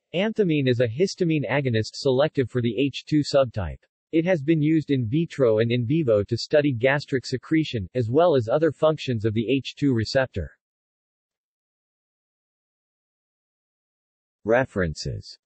Amthamine is a histamine agonist selective for the H2 subtype. It has been used in vitro and in vivo to study gastric secretion, as well as other functions of the H2 receptor. References